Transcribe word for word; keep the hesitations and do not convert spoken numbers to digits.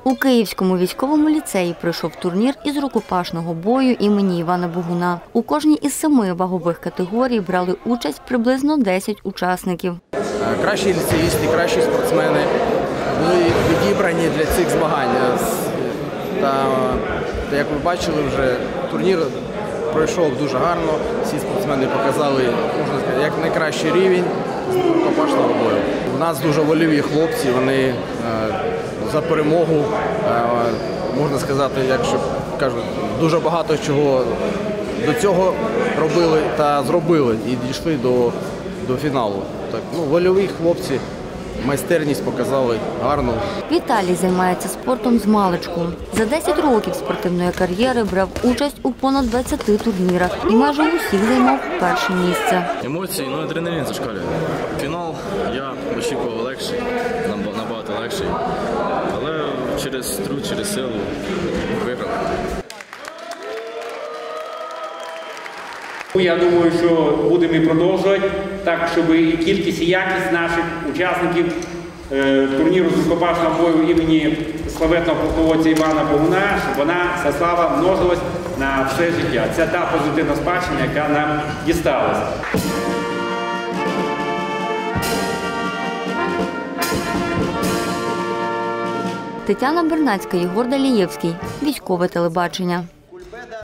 У Київському військовому ліцеї пройшов турнір із рукопашного бою імені Івана Богуна. У кожній із семи вагових категорій брали участь приблизно десять учасників. Кращі ліцеїсти, кращі спортсмени були відібрані для цих змагань. Та, як ви бачили, вже турнір пройшов дуже гарно. Всі спортсмени показали, можна сказати, як найкращий рівень рукопашного бою. У нас дуже вольові хлопці, вони за перемогу, можна сказати, якщо кажуть, дуже багато чого до цього робили та зробили і дійшли до, до фіналу. Так, ну, вольові хлопці майстерність показали гарну. Віталій займається спортом з маличку. За десять років спортивної кар'єри брав участь у понад двадцяти турнірах і майже у всіх займав перше місце. Емоції, ну адреналін зашкалює. Фінал я очікував легший, набагато легший, але через труд, через силу виграв. Я думаю, що будемо і продовжувати так, щоб і кількість, і якість наших учасників е, турніру з рукопашного бою імені славетного полководця Івана Богуна, щоб вона, ця слава, множилась на все життя. Це та позитивна спадщина, яка нам дісталася. Тетяна Бернацька, Єгор Далієвський. Військове телебачення.